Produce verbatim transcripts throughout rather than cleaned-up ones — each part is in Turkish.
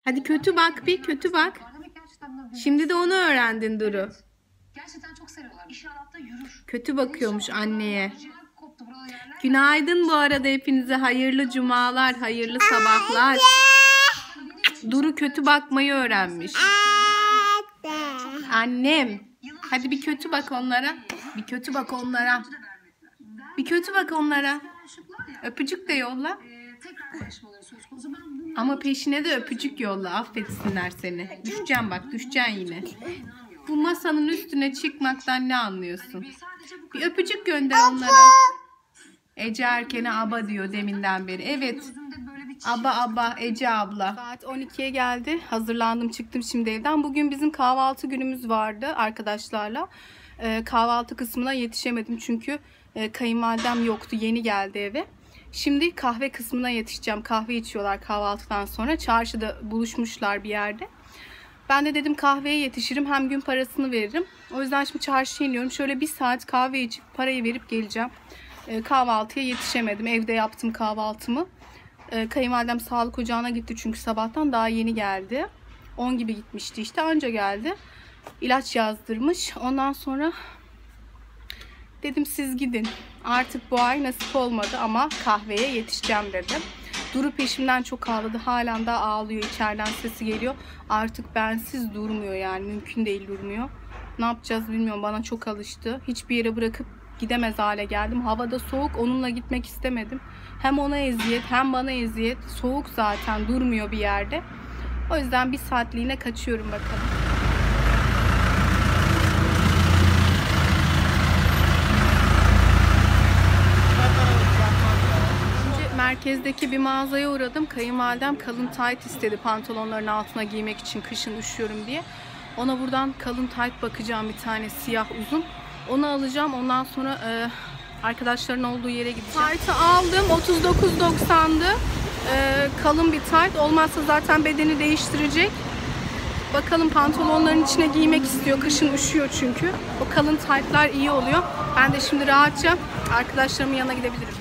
Hadi kötü bak, bir kötü bak. Şimdi de onu öğrendin Duru. Gerçekten çok seviyorlar. İnşallah da yürür. Kötü bakıyormuş anneye. Günaydın bu arada hepinize. Hayırlı cumalar, hayırlı sabahlar. Duru kötü bakmayı öğrenmiş. Annem. Hadi bir kötü bak onlara. Bir kötü bak onlara. Bir kötü bak onlara. Öpücük de yolla. Ama peşine de öpücük yolla. Affetsinler seni. Düşeceğim bak, düşeceksin yine. Bu masanın üstüne çıkmaktan ne anlıyorsun? Bir öpücük gönder onlara. Ece Erken'e aba diyor deminden beri. Evet. Aba aba Ece abla. Saat on ikiye geldi. Hazırlandım, çıktım şimdi evden. Bugün bizim kahvaltı günümüz vardı arkadaşlarla. Ee, kahvaltı kısmına yetişemedim çünkü e, kayınvalidem yoktu. Yeni geldi eve. Şimdi kahve kısmına yetişeceğim. Kahve içiyorlar kahvaltıdan sonra. Çarşıda buluşmuşlar bir yerde. Ben de dedim kahveye yetişirim. Hem gün parasını veririm. O yüzden şimdi çarşıya iniyorum. Şöyle bir saat kahve içip parayı verip geleceğim. Ee, kahvaltıya yetişemedim. Evde yaptım kahvaltımı. Ee, kayınvalidem sağlık ocağına gitti çünkü sabahtan daha yeni geldi. on gibi gitmişti işte, anca geldi. İlaç yazdırmış. Ondan sonra dedim siz gidin. Artık bu ay nasip olmadı ama kahveye yetişeceğim dedim. Duru peşimden çok ağladı. Halen daha ağlıyor. İçeriden sesi geliyor. Artık bensiz durmuyor yani. Mümkün değil, durmuyor. Ne yapacağız bilmiyorum. Bana çok alıştı. Hiçbir yere bırakıp gidemez hale geldim. Havada soğuk. Onunla gitmek istemedim. Hem ona eziyet hem bana eziyet. Soğuk zaten. Durmuyor bir yerde. O yüzden bir saatliğine kaçıyorum bakalım. Merkezdeki bir mağazaya uğradım. Kayınvalidem kalın tayt istedi pantolonların altına giymek için, kışın üşüyorum diye. Ona buradan kalın tayt bakacağım, bir tane siyah uzun. Onu alacağım. Ondan sonra e, arkadaşların olduğu yere gideceğim. Taytı aldım. otuz dokuz doksandı. E, kalın bir tayt. Olmazsa zaten bedeni değiştirecek. Bakalım, pantolonların içine giymek istiyor. Kışın üşüyor çünkü. O kalın taytlar iyi oluyor. Ben de şimdi rahatça arkadaşlarımın yanına gidebilirim.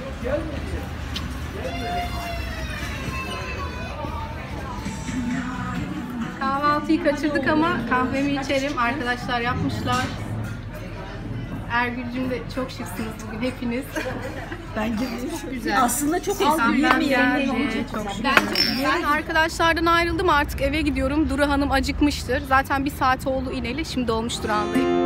Kahvaltıyı kaçırdık ama kahvemi içerim. Arkadaşlar yapmışlar. Ergül'cüm de çok şıksınız bugün hepiniz. Bence çok güzel. Aslında çok az büyümeyen yani. Çok ben arkadaşlardan ayrıldım, artık eve gidiyorum. Duru Hanım acıkmıştır. Zaten bir saat oldu ineli. Şimdi olmuştur anlayayım.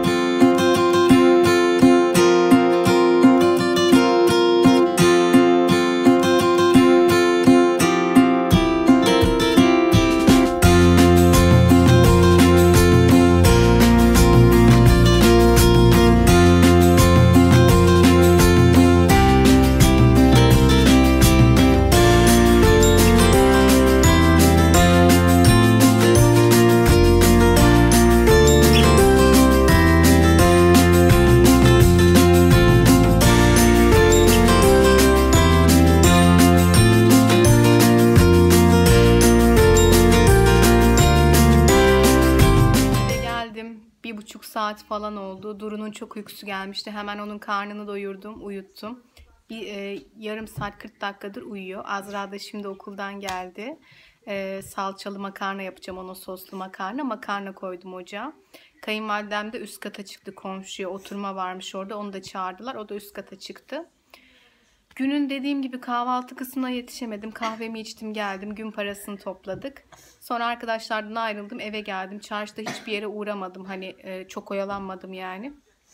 Bir buçuk saat falan oldu. Duru'nun çok uykusu gelmişti. Hemen onun karnını doyurdum, uyuttum. Bir e, yarım saat kırk dakikadır uyuyor. Azra da şimdi okuldan geldi. E, salçalı makarna yapacağım, ona soslu makarna. Makarna koydum ocağa. Kayınvalidem de üst kata çıktı komşuya. Oturma varmış orada. Onu da çağırdılar. O da üst kata çıktı. Günün dediğim gibi kahvaltı kısmına yetişemedim. Kahvemi içtim geldim. Gün parasını topladık. Sonra arkadaşlardan ayrıldım. Eve geldim. Çarşıda hiçbir yere uğramadım. Hani e, çok oyalanmadım yani.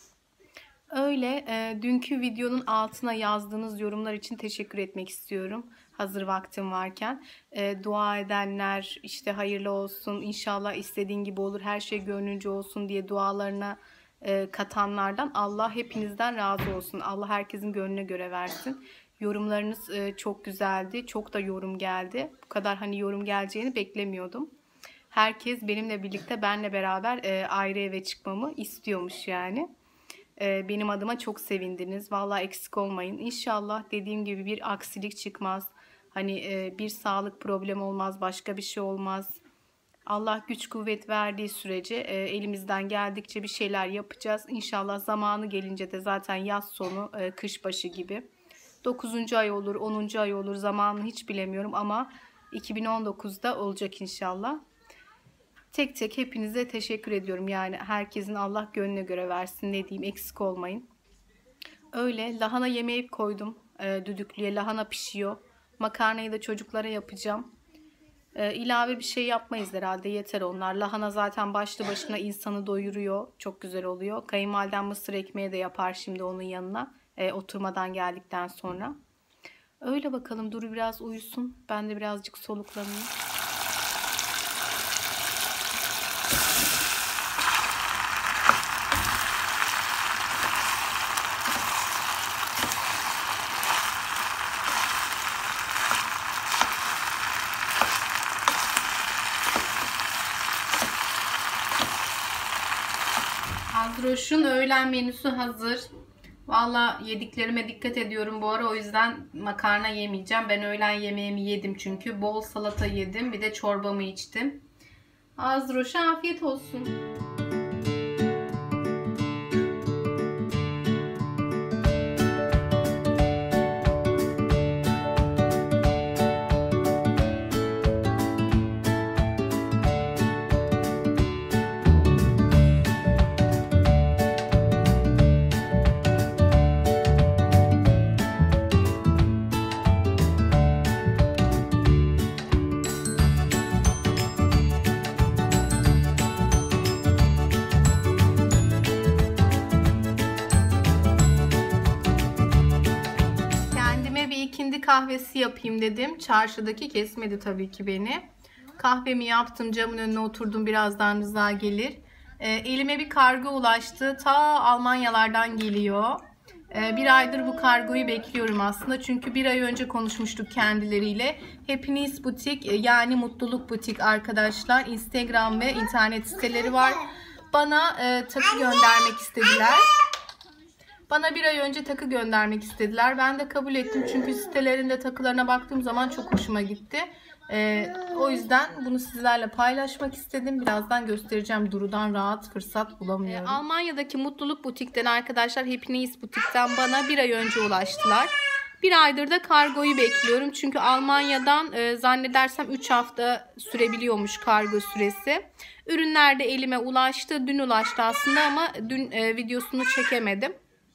Öyle. E, dünkü videonun altına yazdığınız yorumlar için teşekkür etmek istiyorum. Hazır vaktim varken. E, dua edenler, işte hayırlı olsun, İnşallah istediğin gibi olur, her şey gönlünce olsun diye dualarına e, katanlardan Allah hepinizden razı olsun. Allah herkesin gönlüne göre versin. Yorumlarınız e, çok güzeldi. Çok da yorum geldi. Bu kadar hani yorum geleceğini beklemiyordum. Herkes benimle birlikte, benle beraber e, ayrı eve çıkmamı istiyormuş yani. E, benim adıma çok sevindiniz. Vallahi eksik olmayın. İnşallah dediğim gibi bir aksilik çıkmaz. Hani e, bir sağlık problemi olmaz, başka bir şey olmaz. Allah güç kuvvet verdiği sürece e, elimizden geldikçe bir şeyler yapacağız. İnşallah zamanı gelince de zaten yaz sonu, e, kış başı gibi. dokuzuncu ay olur, onuncu ay olur, zamanını hiç bilemiyorum ama iki bin on dokuzda olacak inşallah. Tek tek hepinize teşekkür ediyorum. Yani herkesin Allah gönlüne göre versin. Ne diyeyim, eksik olmayın. Öyle lahana yemeği koydum e, düdüklüye. Lahana pişiyor. Makarnayı da çocuklara yapacağım. E, ilave bir şey yapmayız herhalde. Yeter onlar. Lahana zaten başlı başına insanı doyuruyor. Çok güzel oluyor. Kayınvalidem mısır ekmeği de yapar şimdi onun yanına. E, oturmadan geldikten sonra. Öyle bakalım. Duru biraz uyusun. Ben de birazcık soluklanayım. Azroş'un öğlen menüsü hazır. Valla yediklerime dikkat ediyorum bu ara, o yüzden makarna yemeyeceğim. Ben öğlen yemeğimi yedim çünkü. Bol salata yedim, bir de çorbamı içtim. Azroş'a afiyet olsun. İkindi kahvesi yapayım dedim. Çarşıdaki kesmedi tabii ki beni. Kahvemi yaptım, camın önüne oturdum, birazdan Rıza gelir. E, elime bir kargo ulaştı. Ta Almanyalardan geliyor. E, bir aydır bu kargoyu bekliyorum aslında. Çünkü bir ay önce konuşmuştuk kendileriyle. Happiness Butik, yani Mutluluk Butik arkadaşlar. Instagram ve internet siteleri var. Bana e, takı göndermek istediler. Bana bir ay önce takı göndermek istediler. Ben de kabul ettim. Çünkü sitelerinde takılarına baktığım zaman çok hoşuma gitti. Ee, o yüzden bunu sizlerle paylaşmak istedim. Birazdan göstereceğim. Duru'dan rahat fırsat bulamıyorum. Ee, Almanya'daki Mutluluk Butik'ten arkadaşlar, Happiness Butik'ten bana bir ay önce ulaştılar. Bir aydır da kargoyu bekliyorum. Çünkü Almanya'dan e, zannedersem üç hafta sürebiliyormuş kargo süresi. Ürünler de elime ulaştı. Dün ulaştı aslında ama dün e, videosunu çekemedim.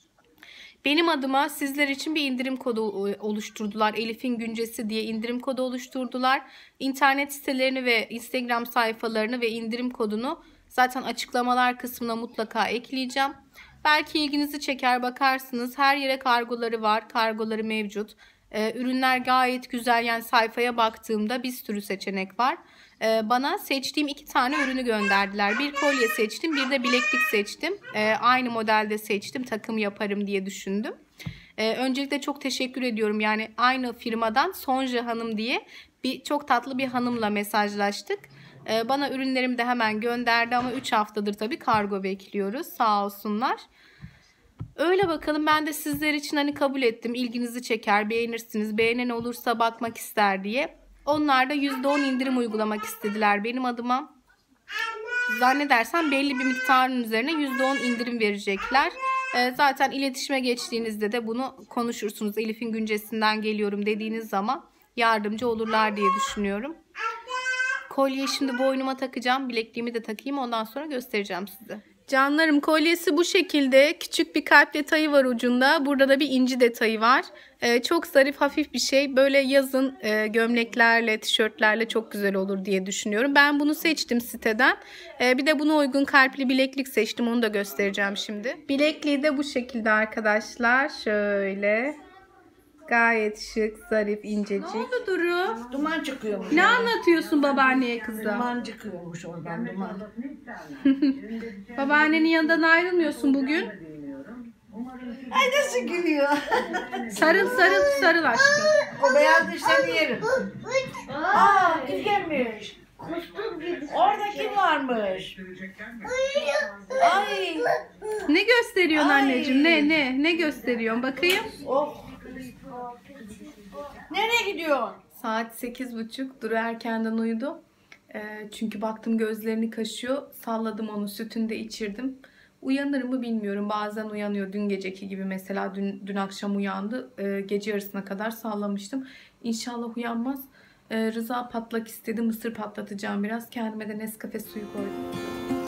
Benim adıma sizler için bir indirim kodu oluşturdular. Elif'in Güncesi diye indirim kodu oluşturdular. İnternet sitelerini ve Instagram sayfalarını ve indirim kodunu zaten açıklamalar kısmına mutlaka ekleyeceğim. Belki ilginizi çeker, bakarsınız. Her yere kargoları var. Kargoları mevcut. Ee, ürünler gayet güzel. Yani sayfaya baktığımda bir sürü seçenek var. Ee, bana seçtiğim iki tane ürünü gönderdiler. Bir kolye seçtim, bir de bileklik seçtim. Ee, aynı modelde seçtim. Takım yaparım diye düşündüm. Ee, öncelikle çok teşekkür ediyorum. Yani aynı firmadan Sonja Hanım diye bir çok tatlı bir hanımla mesajlaştık. Ee, bana ürünlerimi de hemen gönderdi ama üç haftadır tabii kargo bekliyoruz. Sağ olsunlar. Öyle bakalım, ben de sizler için hani kabul ettim. İlginizi çeker, beğenirsiniz. Beğenen olursa bakmak ister diye. Onlar da yüzde on indirim uygulamak istediler benim adıma. Zannedersem belli bir miktarın üzerine yüzde on indirim verecekler. Ee, zaten iletişime geçtiğinizde de bunu konuşursunuz. Elif'in Güncesi'nden geliyorum dediğiniz zaman yardımcı olurlar diye düşünüyorum. Kolyeyi şimdi boynuma takacağım. Bilekliğimi de takayım, ondan sonra göstereceğim size. Canlarım, kolyesi bu şekilde. Küçük bir kalp detayı var ucunda. Burada da bir inci detayı var. Ee, çok zarif, hafif bir şey. Böyle yazın e, gömleklerle, tişörtlerle çok güzel olur diye düşünüyorum. Ben bunu seçtim siteden. Ee, bir de buna uygun kalpli bileklik seçtim. Onu da göstereceğim şimdi. Bilekliği de bu şekilde arkadaşlar. Şöyle. Gayet şık, zarif, incecik. Ne oldu Duru? Duman çıkıyormuş. Ne anlatıyorsun babaanneye kızım? Duman çıkıyormuş oradan, duman. Babaannenin yanından ayrılmıyorsun bugün. Ay nasıl gülüyor. Sarıl sarıl sarıl aşkım. O beyaz dişlerini yerim. Aa, kim gelmiş? Orada kim varmış? Ay. Ne gösteriyorsun Ay. anneciğim? Ne ne ne gösteriyorsun? Bakayım. Oh. Nereye gidiyor? Saat sekiz buçuk. Duru erkenden uyudu. Ee, çünkü baktım gözlerini kaşıyor. Salladım onu, sütünü de içirdim. Uyanır mı bilmiyorum. Bazen uyanıyor. Dün geceki gibi mesela. Dün, dün akşam uyandı. Ee, gece yarısına kadar sallamıştım. İnşallah uyanmaz. Ee, Rıza patlak istedi. Mısır patlatacağım biraz. Kendime de Nescafe suyu koydum.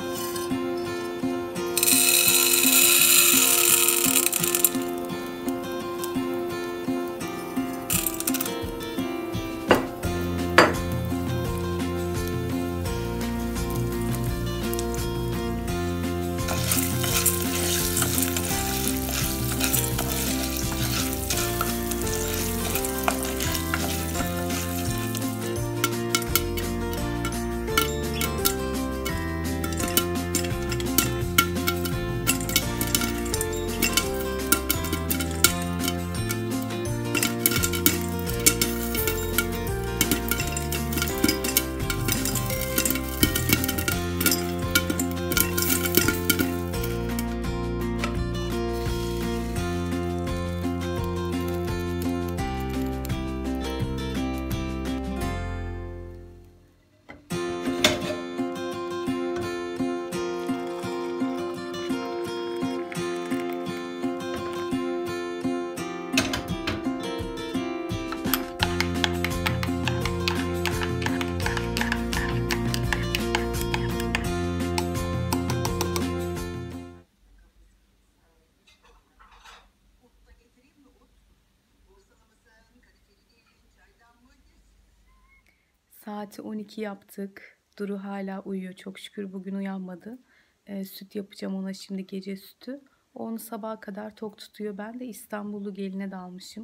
Saati on iki yaptık. Duru hala uyuyor. Çok şükür bugün uyanmadı. E, süt yapacağım ona şimdi, gece sütü. O onu sabaha kadar tok tutuyor. Ben de İstanbullu geline dalmışım.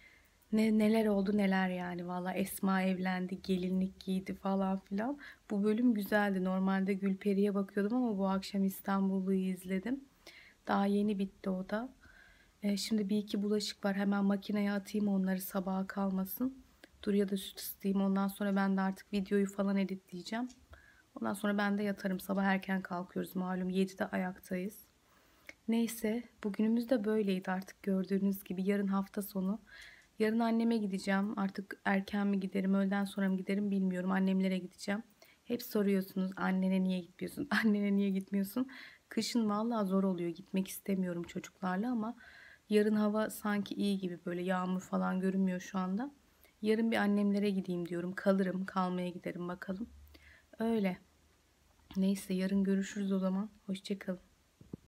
Ne, neler oldu neler yani. Valla Esma evlendi, gelinlik giydi falan filan. Bu bölüm güzeldi. Normalde Gülperi'ye bakıyordum ama bu akşam İstanbullu'yu izledim. Daha yeni bitti o da. E, şimdi bir iki bulaşık var. Hemen makineye atayım onları, sabaha kalmasın. Duru'ya da süt ısıtayım. Ondan sonra ben de artık videoyu falan editleyeceğim. Ondan sonra ben de yatarım. Sabah erken kalkıyoruz malum. yedide ayaktayız. Neyse, bugünümüz de böyleydi artık gördüğünüz gibi. Yarın hafta sonu. Yarın anneme gideceğim. Artık erken mi giderim, öğleden sonra mı giderim bilmiyorum. Annemlere gideceğim. Hep soruyorsunuz, annene niye gitmiyorsun? Annene niye gitmiyorsun? Kışın vallahi zor oluyor. Gitmek istemiyorum çocuklarla ama yarın hava sanki iyi gibi, böyle yağmur falan görünmüyor şu anda. Yarın bir annemlere gideyim diyorum. Kalırım, kalmaya giderim bakalım. Öyle. Neyse, yarın görüşürüz o zaman. Hoşça kalın.